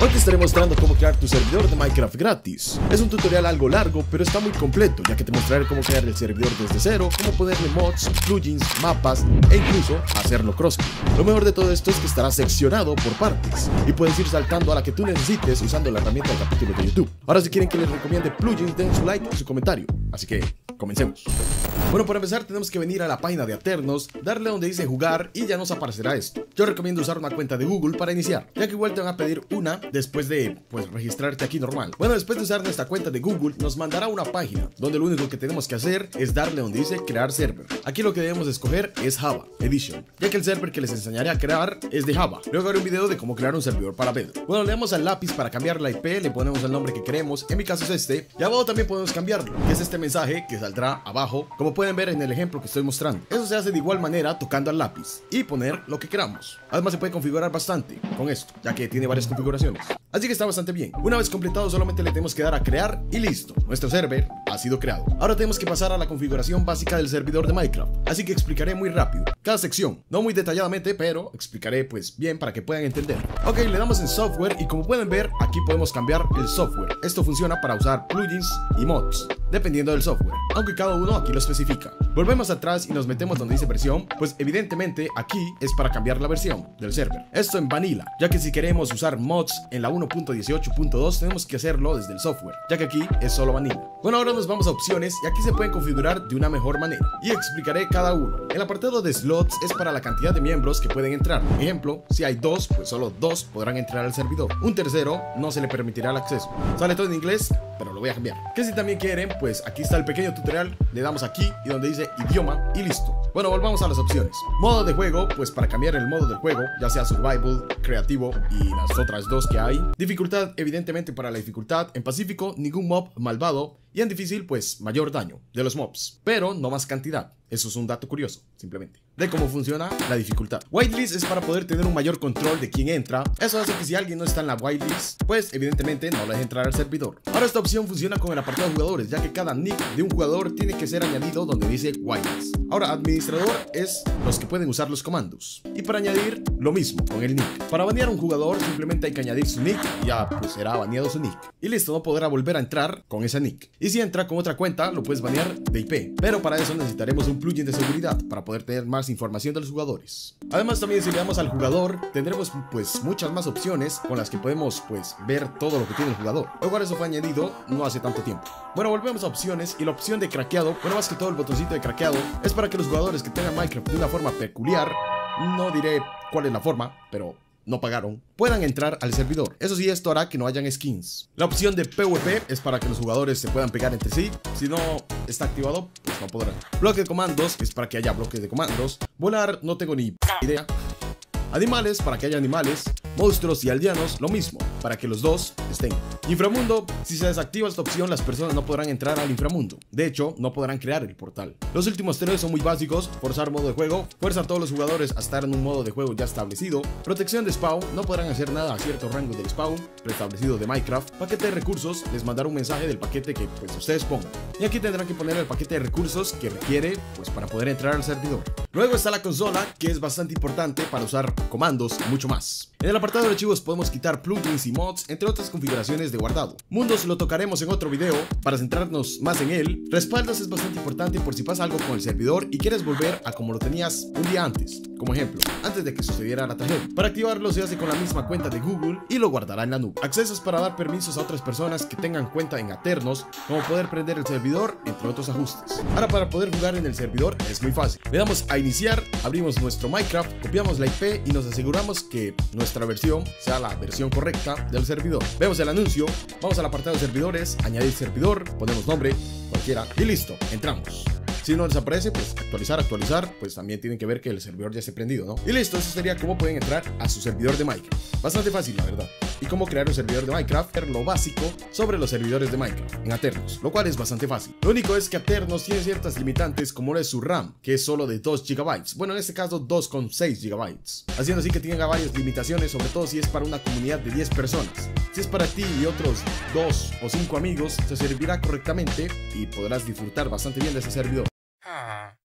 Hoy te estaré mostrando cómo crear tu servidor de Minecraft gratis. Es un tutorial algo largo, pero está muy completo, ya que te mostraré cómo crear el servidor desde cero, cómo ponerle mods, plugins, mapas e incluso hacerlo crossplay. Lo mejor de todo esto es que estará seccionado por partes y puedes ir saltando a la que tú necesites usando la herramienta del capítulo de YouTube. Ahora, si quieren que les recomiende plugins, den su like y su comentario. Así que comencemos. Bueno, para empezar tenemos que venir a la página de Aternos, darle donde dice jugar y ya nos aparecerá esto. Yo recomiendo usar una cuenta de Google para iniciar, ya que igual te van a pedir una después de, registrarte aquí normal. Bueno, después de usar nuestra cuenta de Google, nos mandará una página donde lo único que tenemos que hacer es darle donde dice crear server. Aquí lo que debemos escoger es Java Edition, ya que el server que les enseñaré a crear es de Java. Luego haré un video de cómo crear un servidor para Bedrock. Bueno, le damos al lápiz para cambiar la IP, le ponemos el nombre que queremos, en mi caso es este, y abajo también podemos cambiarlo, que es este mensaje que saldrá abajo, como pueden ver en el ejemplo que estoy mostrando. Eso se hace de igual manera tocando al lápiz y poner lo que queramos. Además se puede configurar bastante con esto, ya que tiene varias configuraciones. Así que está bastante bien. Una vez completado solamente le tenemos que dar a crear y listo. Nuestro server ha sido creado. Ahora tenemos que pasar a la configuración básica del servidor de Minecraft. Así que explicaré muy rápido cada sección. No muy detalladamente, pero explicaré pues bien para que puedan entender. Ok, le damos en software y como pueden ver aquí podemos cambiar el software. Esto funciona para usar plugins y mods, dependiendo del software, aunque cada uno aquí lo especifica. Volvemos atrás y nos metemos donde dice versión, pues evidentemente aquí es para cambiar la versión del server. Esto en Vanilla, ya que si queremos usar mods en la 1.18.2 tenemos que hacerlo desde el software, ya que aquí es solo Vanilla. Bueno, ahora nos vamos a opciones y aquí se pueden configurar de una mejor manera y explicaré cada uno. El apartado de slots es para la cantidad de miembros que pueden entrar. Por ejemplo, si hay dos, pues solo dos podrán entrar al servidor. Un tercero no se le permitirá el acceso. Sale todo en inglés, pero lo voy a cambiar. Que si también quieren, pues aquí está el pequeño tutorial, le damos aquí y donde dice idioma y listo. Bueno, volvamos a las opciones. Modo de juego, pues para cambiar el modo del juego, ya sea survival, creativo y las otras dos que hay. Dificultad, evidentemente para la dificultad. En pacífico, ningún mob malvado. Y en difícil, pues mayor daño de los mobs, pero no más cantidad. Eso es un dato curioso, simplemente, de cómo funciona la dificultad. Whitelist es para poder tener un mayor control de quién entra. Eso hace que si alguien no está en la whitelist, pues evidentemente no le deje entrar al servidor. Ahora esta opción funciona con el apartado de jugadores, ya que cada nick de un jugador tiene que ser añadido donde dice whitelist. Ahora administrador es los que pueden usar los comandos. Y para añadir, lo mismo con el nick. Para banear a un jugador simplemente hay que añadir su nick y ya pues será baneado su nick. Y listo, no podrá volver a entrar con ese nick. Y si entra con otra cuenta, lo puedes banear de IP. Pero para eso necesitaremos un plugin de seguridad para poder tener más información de los jugadores. Además también si le damos al jugador, tendremos pues muchas más opciones con las que podemos pues ver todo lo que tiene el jugador. Lo cual eso fue añadido no hace tanto tiempo. Bueno, volvemos a opciones y la opción de craqueado, bueno, más que todo el botoncito de craqueado, es para que los jugadores que tengan Minecraft de una forma peculiar, no diré cuál es la forma, pero no pagaron, puedan entrar al servidor. Eso sí, esto hará que no hayan skins. La opción de PvP es para que los jugadores se puedan pegar entre sí. Si no está activado, pues no podrán. Bloque de comandos es para que haya bloques de comandos. Volar, no tengo ni idea. Animales, para que haya animales. Monstruos y aldeanos, lo mismo, para que los dos estén. Inframundo, si se desactiva esta opción, las personas no podrán entrar al inframundo. De hecho, no podrán crear el portal. Los últimos tres son muy básicos. Forzar modo de juego, fuerza a todos los jugadores a estar en un modo de juego ya establecido. Protección de spawn, no podrán hacer nada a cierto rango del spawn preestablecido de Minecraft. Paquete de recursos, les mandará un mensaje del paquete que pues ustedes pongan. Y aquí tendrán que poner el paquete de recursos que requiere pues para poder entrar al servidor. Luego está la consola, que es bastante importante para usar comandos y mucho más. En el apartado de archivos podemos quitar plugins y mods, entre otras configuraciones de guardado. Mundos lo tocaremos en otro video para centrarnos más en él. Respaldos es bastante importante por si pasa algo con el servidor y quieres volver a como lo tenías un día antes. Como ejemplo, antes de que sucediera la tragedia. Para activarlo se hace con la misma cuenta de Google y lo guardará en la nube. Accesos para dar permisos a otras personas que tengan cuenta en Aternos, como poder prender el servidor, entre otros ajustes. Ahora para poder jugar en el servidor es muy fácil. Le damos a iniciar, abrimos nuestro Minecraft, copiamos la IP y nos aseguramos que nuestra versión sea la versión correcta del servidor. Vemos el anuncio, vamos al apartado de servidores, añadir servidor, ponemos nombre, cualquiera y listo, entramos. Si no les aparece, pues actualizar, pues también tienen que ver que el servidor ya esté prendido, ¿no? Y listo, eso sería cómo pueden entrar a su servidor de Minecraft. Bastante fácil, la verdad. Y cómo crear un servidor de Minecraft, lo básico sobre los servidores de Minecraft en Aternos, lo cual es bastante fácil. Lo único es que Aternos tiene ciertas limitantes, como lo es su RAM, que es solo de 2 GB. Bueno, en este caso 2,6 GB. Haciendo así que tenga varias limitaciones, sobre todo si es para una comunidad de 10 personas. Si es para ti y otros 2 o 5 amigos, se servirá correctamente y podrás disfrutar bastante bien de ese servidor.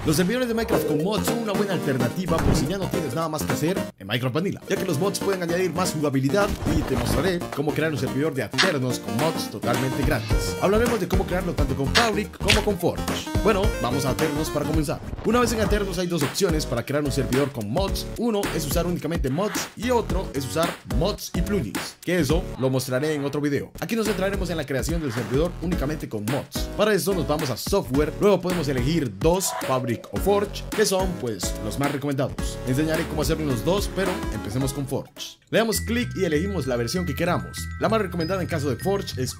Los servidores de Minecraft con mods son una buena alternativa por si ya no tienes nada más que hacer en Minecraft Vanilla, ya que los mods pueden añadir más jugabilidad y te mostraré cómo crear un servidor de Aternos con mods totalmente gratis. Hablaremos de cómo crearlo tanto con Fabric como con Forge. Bueno, vamos a Aternos para comenzar. Una vez en Aternos hay dos opciones para crear un servidor con mods. Uno es usar únicamente mods y otro es usar mods y plugins, que eso lo mostraré en otro video. Aquí nos centraremos en la creación del servidor únicamente con mods. Para esto nos vamos a software, luego podemos elegir dos, Fabric o Forge, que son pues los más recomendados. Enseñaré cómo hacer unos dos, pero empecemos con Forge. Le damos clic y elegimos la versión que queramos. La más recomendada en caso de Forge es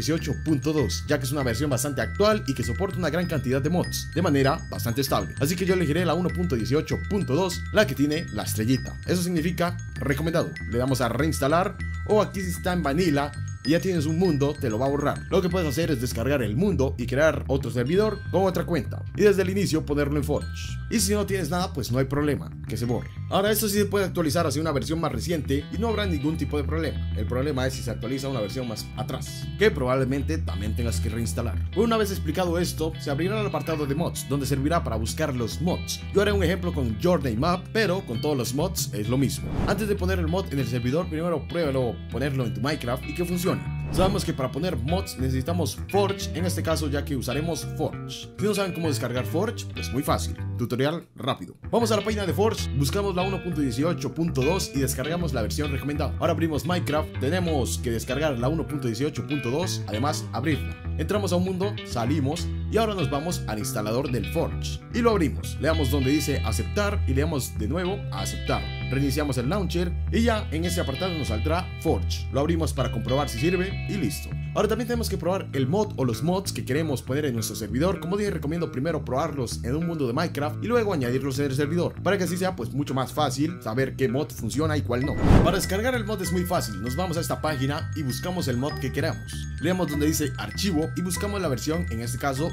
1.18.2, ya que es una versión bastante actual y que soporta una gran cantidad de mods, de manera bastante estable. Así que yo elegiré la 1.18.2, la que tiene la estrellita. Eso significa recomendado. Le damos a reinstalar, o aquí si está en Vanilla y ya tienes un mundo, te lo va a borrar. Lo que puedes hacer es descargar el mundo y crear otro servidor con otra cuenta y desde el inicio ponerlo en Forge. Y si no tienes nada, pues no hay problema, que se borre. Ahora esto sí se puede actualizar hacia una versión más reciente y no habrá ningún tipo de problema. El problema es si se actualiza una versión más atrás, que probablemente también tengas que reinstalar. Una vez explicado esto, se abrirá el apartado de mods, donde servirá para buscar los mods. Yo haré un ejemplo con Journey Map, pero con todos los mods es lo mismo. Antes de poner el mod en el servidor, primero pruébalo ponerlo en tu Minecraft y que funcione. Sabemos que para poner mods necesitamos Forge, en este caso ya que usaremos Forge. Si no saben cómo descargar Forge, pues muy fácil, tutorial rápido. Vamos a la página de Forge, buscamos la 1.18.2 y descargamos la versión recomendada. Ahora abrimos Minecraft, tenemos que descargar la 1.18.2, además abrirla. Entramos a un mundo, salimos y ahora nos vamos al instalador del Forge y lo abrimos. Le damos donde dice aceptar y le damos de nuevo a aceptar. Reiniciamos el launcher y ya en ese apartado nos saldrá Forge. Lo abrimos para comprobar si sirve y listo. Ahora también tenemos que probar el mod o los mods que queremos poner en nuestro servidor. Como dije, recomiendo primero probarlos en un mundo de Minecraft y luego añadirlos en el servidor, para que así sea pues mucho más fácil saber qué mod funciona y cuál no. Para descargar el mod es muy fácil, nos vamos a esta página y buscamos el mod que queramos. Leemos donde dice archivo y buscamos la versión, en este caso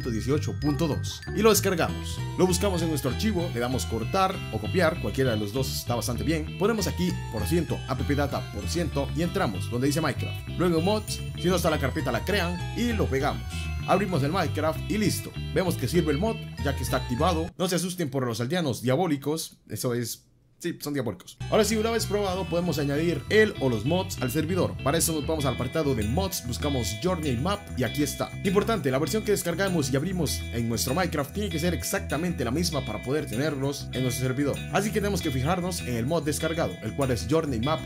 1.18.2 y lo descargamos. Lo buscamos en nuestro archivo, le damos cortar o copiar, cualquiera de los dos está bastante bien. Ponemos aquí %appdata % y entramos donde dice Minecraft. Luego mods, si no está la carpeta la crean y lo pegamos. Abrimos el Minecraft y listo. Vemos que sirve el mod ya que está activado. No se asusten por los aldeanos diabólicos, eso es... sí, son diabólicos. Ahora sí, una vez probado, podemos añadir el o los mods al servidor. Para eso nos vamos al apartado de mods, buscamos Journey Map y aquí está. Importante, la versión que descargamos y abrimos en nuestro Minecraft tiene que ser exactamente la misma para poder tenerlos en nuestro servidor. Así que tenemos que fijarnos en el mod descargado, el cual es Journey Map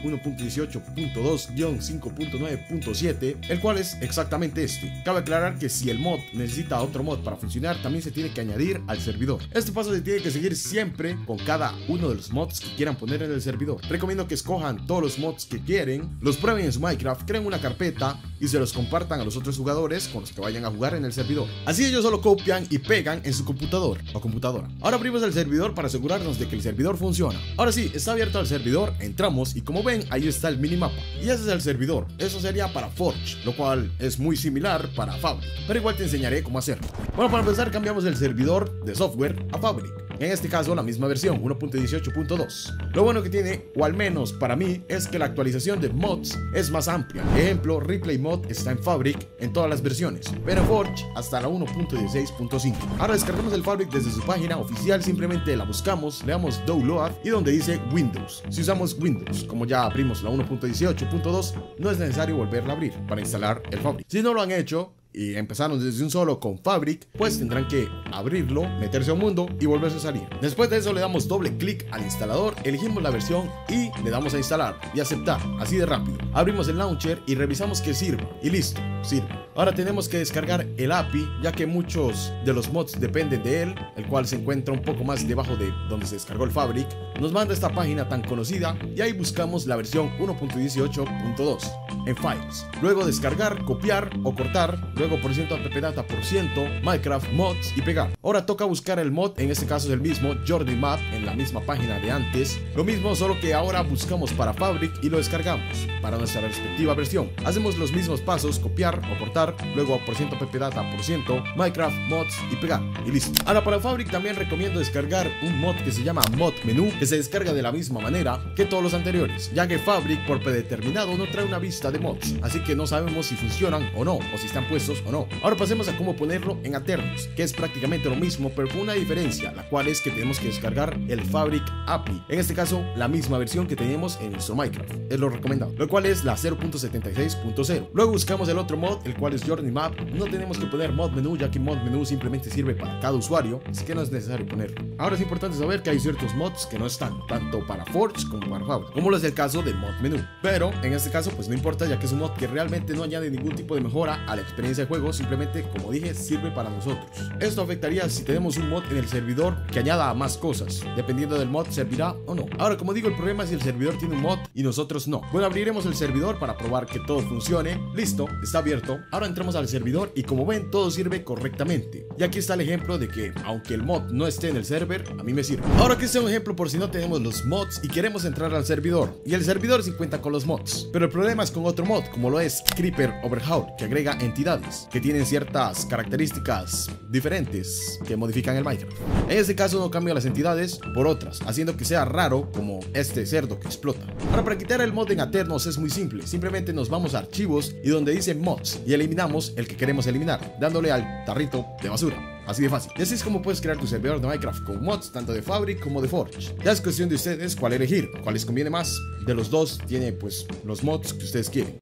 1.18.2-5.9.7, el cual es exactamente este. Cabe aclarar que si el mod necesita otro mod para funcionar, también se tiene que añadir al servidor. Este paso se tiene que seguir siempre con cada uno de los mods que quieran poner en el servidor. Recomiendo que escojan todos los mods que quieren, los prueben en su Minecraft, creen una carpeta y se los compartan a los otros jugadores con los que vayan a jugar en el servidor. Así ellos solo copian y pegan en su computador o computadora. Ahora abrimos el servidor para asegurarnos de que el servidor funciona. Ahora sí, está abierto el servidor, entramos y como ven, ahí está el minimapa. Y ese es el servidor. Eso sería para Forge, lo cual es muy similar para Fabric, pero igual te enseñaré cómo hacerlo. Bueno, para empezar cambiamos el servidor de software a Fabric. En este caso la misma versión, 1.18.2. Lo bueno que tiene, o al menos para mí, es que la actualización de mods es más amplia. Ejemplo, Replay Mod está en Fabric en todas las versiones, pero Forge hasta la 1.16.5. Ahora descargamos el Fabric desde su página oficial, simplemente la buscamos, le damos Download y donde dice Windows. Si usamos Windows, como ya abrimos la 1.18.2, no es necesario volverla a abrir para instalar el Fabric. Si no lo han hecho y empezaron desde un solo con Fabric, pues tendrán que abrirlo, meterse a un mundo y volverse a salir. Después de eso le damos doble clic al instalador, elegimos la versión y le damos a instalar y aceptar, así de rápido. Abrimos el launcher y revisamos que sirva y listo, sirve. Ahora tenemos que descargar el API, ya que muchos de los mods dependen de él, el cual se encuentra un poco más debajo de donde se descargó el Fabric. Nos manda esta página tan conocida y ahí buscamos la versión 1.18.2 en Files. Luego descargar, copiar o cortar, luego %appdata %, Minecraft mods y pegar. Ahora toca buscar el mod, en este caso es el mismo, Journey Map, en la misma página de antes. Lo mismo, solo que ahora buscamos para Fabric y lo descargamos para nuestra respectiva versión. Hacemos los mismos pasos, copiar o cortar, luego %appdata %, Minecraft mods y pegar y listo. Ahora para Fabric también recomiendo descargar un mod que se llama Mod Menú, que se descarga de la misma manera que todos los anteriores, ya que Fabric por predeterminado no trae una vista lista de mods, así que no sabemos si funcionan o no, o si están puestos o no. Ahora pasemos a cómo ponerlo en Aternos, que es prácticamente lo mismo, pero con una diferencia, la cual es que tenemos que descargar el Fabric API, en este caso la misma versión que tenemos en nuestro Minecraft, es lo recomendado, lo cual es la 0.76.0. Luego buscamos el otro mod, el cual es Journey Map. No tenemos que poner mod menú, ya que mod menú simplemente sirve para cada usuario, así que no es necesario ponerlo. Ahora es importante saber que hay ciertos mods que no están, tanto para Forge como para Fabric, como lo es el caso del mod menú, pero en este caso pues no importa, ya que es un mod que realmente no añade ningún tipo de mejora a la experiencia de juego, simplemente, como dije, sirve para nosotros. Esto afectaría si tenemos un mod en el servidor que añada más cosas, dependiendo del mod servirá o no. Ahora, como digo, el problema es si el servidor tiene un mod y nosotros no. Bueno, abriremos el servidor para probar que todo funcione. Listo, está abierto. Ahora entramos al servidor y como ven, todo sirve correctamente. Y aquí está el ejemplo de que, aunque el mod no esté en el server, a mí me sirve. Ahora aquí está un ejemplo por si no tenemos los mods y queremos entrar al servidor. Y el servidor sí cuenta con los mods, pero el problema es con otro mod, como lo es Creeper Overhaul, que agrega entidades que tienen ciertas características diferentes que modifican el Minecraft. En este caso no cambia las entidades por otras, haciendo que sea raro, como este cerdo que explota. Ahora, para quitar el mod en Aternos es muy simple, simplemente nos vamos a archivos y donde dice mods y eliminamos el que queremos eliminar, dándole al tarrito de basura. Así de fácil. Y así es como puedes crear tu servidor de Minecraft con mods tanto de Fabric como de Forge. Ya es cuestión de ustedes cuál elegir, cuál les conviene más. De los dos tiene pues los mods que ustedes quieren.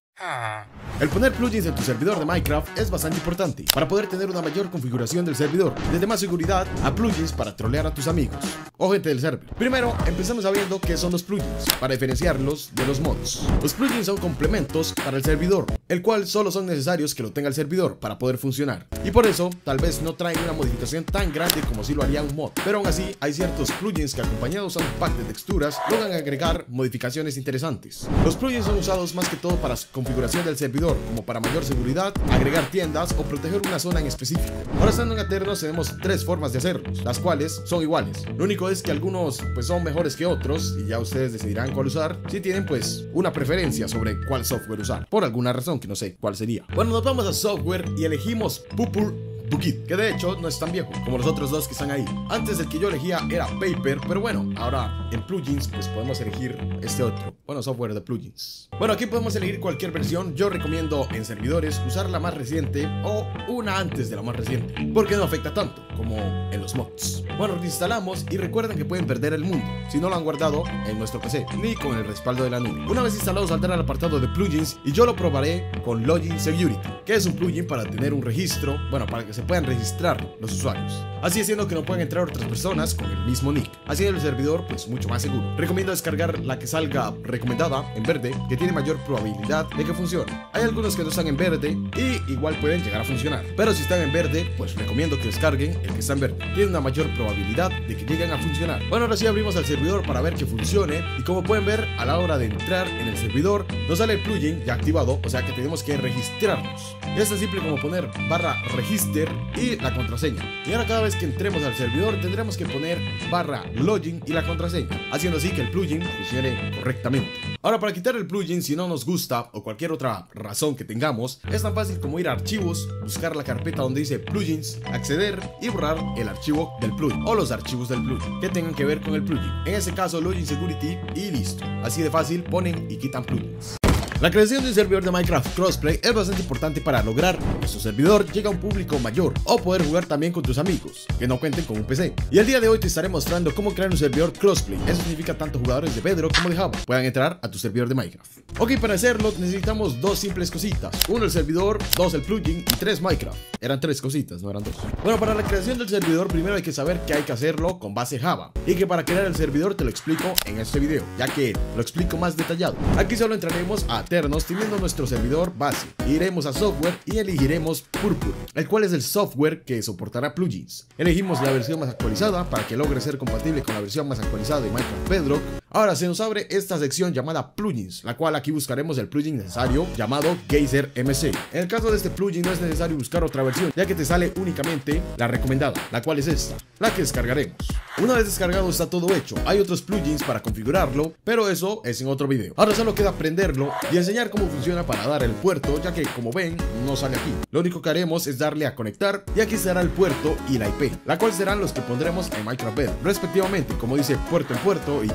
El poner plugins en tu servidor de Minecraft es bastante importante para poder tener una mayor configuración del servidor, desde más seguridad a plugins para trolear a tus amigos o gente del server. Primero, empezamos sabiendo qué son los plugins, para diferenciarlos de los mods. Los plugins son complementos para el servidor, el cual solo son necesarios que lo tenga el servidor para poder funcionar. Y por eso, tal vez no traen una modificación tan grande como si lo haría un mod. Pero aún así, hay ciertos plugins que acompañados a un pack de texturas logran agregar modificaciones interesantes. Los plugins son usados más que todo para su configuración del servidor, como para mayor seguridad, agregar tiendas o proteger una zona en específico. Ahora, estando en Aternos tenemos tres formas de hacerlos, las cuales son iguales. Lo único es que algunos pues son mejores que otros y ya ustedes decidirán cuál usar, si tienen pues una preferencia sobre cuál software usar, por alguna razón que no sé cuál sería. Bueno, nos vamos a software y elegimos Pupur-Bukit, que de hecho no es tan viejo como los otros dos que están ahí. Antes el que yo elegía era Paper, pero bueno, ahora en plugins pues podemos elegir este otro, bueno, software de plugins. Bueno, aquí podemos elegir cualquier versión. Yo recomiendo en servidores usar la más reciente o una antes de la más reciente, porque no afecta tanto como en los mods. Bueno, reinstalamos y recuerden que pueden perder el mundo si no lo han guardado en nuestro PC, ni con el respaldo de la nube. Una vez instalado, saldrá al apartado de plugins y yo lo probaré con Login Security, que es un plugin para tener un registro, bueno, para que se puedan registrar los usuarios, así haciendo que no puedan entrar otras personas con el mismo nick, haciendo el servidor pues mucho más seguro. Recomiendo descargar la que salga recomendada en verde, que tiene mayor probabilidad de que funcione. Hay algunos que no están en verde y igual pueden llegar a funcionar, pero si están en verde pues recomiendo que descarguen el que está en verde, tiene una mayor probabilidad de que lleguen a funcionar. Bueno, ahora sí abrimos al servidor para ver que funcione y como pueden ver, a la hora de entrar en el servidor nos sale el plugin ya activado, o sea que tenemos que registrarnos. Y es tan simple como poner /register y la contraseña. Y ahora cada vez que entremos al servidor tendremos que poner /login y la contraseña, haciendo así que el plugin funcione correctamente. Ahora, para quitar el plugin si no nos gusta o cualquier otra razón que tengamos, es tan fácil como ir a archivos, buscar la carpeta donde dice plugins, acceder y borrar el archivo del plugin o los archivos del plugin que tengan que ver con el plugin, en este caso Login Security, y listo. Así de fácil ponen y quitan plugins. La creación de un servidor de Minecraft Crossplay es bastante importante para lograr que su servidor llegue a un público mayor o poder jugar también con tus amigos que no cuenten con un PC. Y el día de hoy te estaré mostrando cómo crear un servidor Crossplay. Eso significa tanto jugadores de Bedrock como de Java puedan entrar a tu servidor de Minecraft. Ok, para hacerlo necesitamos dos simples cositas: 1 el servidor, 2 el plugin y 3 Minecraft. Eran 3 cositas, no eran 2. Bueno, para la creación del servidor primero hay que saber que hay que hacerlo con base Java y que para crear el servidor te lo explico en este video, ya que lo explico más detallado. Aquí solo entraremos a Aternos teniendo nuestro servidor base, iremos a software y elegiremos Purpur, el cual es el software que soportará plugins. Elegimos la versión más actualizada para que logre ser compatible con la versión más actualizada de Minecraft Bedrock. Ahora se nos abre esta sección llamada plugins, la cual aquí buscaremos el plugin necesario llamado Geyser MC. En el caso de este plugin no es necesario buscar otra versión, ya que te sale únicamente la recomendada, la cual es esta, la que descargaremos. Una vez descargado está todo hecho. Hay otros plugins para configurarlo, pero eso es en otro video. Ahora solo queda aprenderlo y enseñar cómo funciona para dar el puerto, ya que como ven no sale aquí. Lo único que haremos es darle a conectar y aquí estará el puerto y la IP, la cual serán los que pondremos en Minecraft Bedrock respectivamente, como dice puerto en puerto y IP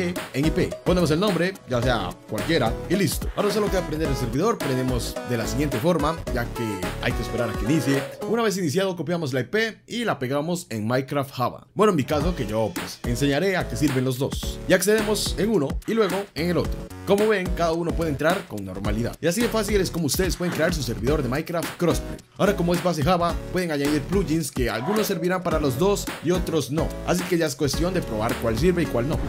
en IP. Ponemos el nombre, ya sea cualquiera, y listo. Ahora solo queda prender el servidor. Prendemos de la siguiente forma, ya que hay que esperar a que inicie. Una vez iniciado, copiamos la IP y la pegamos en Minecraft Java. Bueno, en mi caso, que yo pues enseñaré a qué sirven los dos. Y accedemos en uno y luego en el otro. Como ven, cada uno puede entrar con normalidad. Y así de fácil es como ustedes pueden crear su servidor de Minecraft Crossplay. Ahora, como es base Java, pueden añadir plugins que algunos servirán para los dos y otros no. Así que ya es cuestión de probar cuál sirve y cuál no.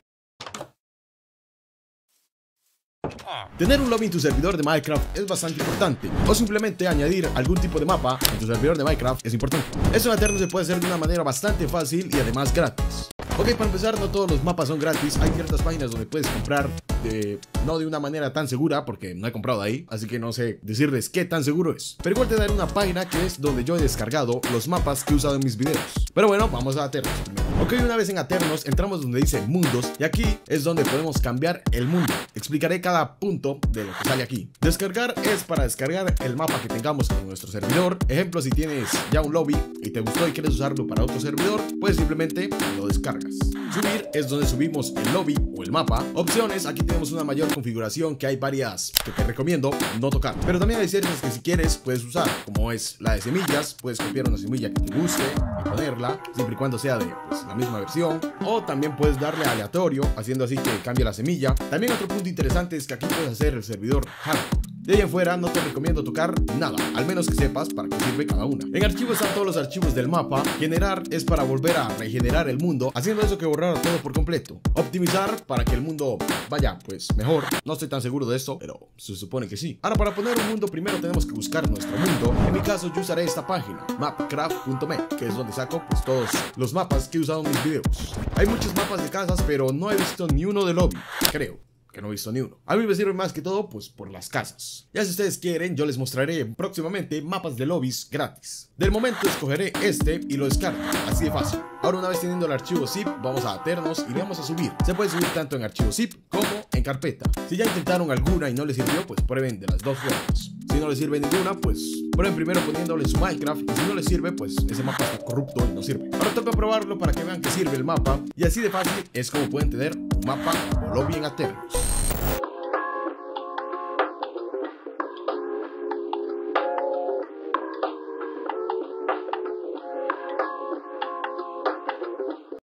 Tener un lobby en tu servidor de Minecraft es bastante importante, o simplemente añadir algún tipo de mapa en tu servidor de Minecraft es importante. Eso en Aternos se puede hacer de una manera bastante fácil y además gratis. Ok, para empezar, no todos los mapas son gratis. Hay ciertas páginas donde puedes comprar no de una manera tan segura, porque no he comprado ahí, así que no sé decirles qué tan seguro es. Pero igual te daré una página que es donde yo he descargado los mapas que he usado en mis videos. Pero bueno, vamos a Aternos primero. Ok, una vez en Aternos, entramos donde dice mundos, y aquí es donde podemos cambiar el mundo. Explicaré cada punto de lo que sale aquí. Descargar es para descargar el mapa que tengamos en nuestro servidor. Ejemplo, si tienes ya un lobby y te gustó y quieres usarlo para otro servidor, pues simplemente lo descargas. Subir es donde subimos el lobby o el mapa. Opciones, aquí tenemos una mayor configuración que hay varias que te recomiendo no tocar. Pero también hay ciertas que si quieres puedes usar, como es la de semillas. Puedes copiar una semilla que te guste y ponerla, siempre y cuando sea de pues, la misma versión. O también puedes darle a aleatorio, haciendo así que cambie la semilla. También otro punto interesante es que aquí puedes hacer el servidor hardcore. De ahí en fuera no te recomiendo tocar nada, al menos que sepas para qué sirve cada una. En archivos están todos los archivos del mapa. Generar es para volver a regenerar el mundo, haciendo eso que borrar todo por completo. Optimizar para que el mundo vaya pues mejor. No estoy tan seguro de esto, pero se supone que sí. Ahora, para poner un mundo primero tenemos que buscar nuestro mundo. En mi caso yo usaré esta página, mapcraft.me, que es donde saco pues todos los mapas que he usado en mis videos. Hay muchos mapas de casas, pero no he visto ni uno de lobby, creo que no he visto ni uno. A mí me sirve más que todo pues por las casas. Ya si ustedes quieren, yo les mostraré próximamente mapas de lobbies gratis. Del momento escogeré este y lo descargo, así de fácil. Ahora, una vez teniendo el archivo zip, vamos a Aternos y vamos a subir. Se puede subir tanto en archivo zip como en carpeta. Si ya intentaron alguna y no les sirvió, pues prueben de las dos formas. Si no les sirve ninguna, pues prueben primero poniéndole su Minecraft, y si no les sirve, pues ese mapa está corrupto y no sirve. Ahora toca probarlo para que vean que sirve el mapa, y así de fácil es como pueden tener un mapa o lobby en Aternos.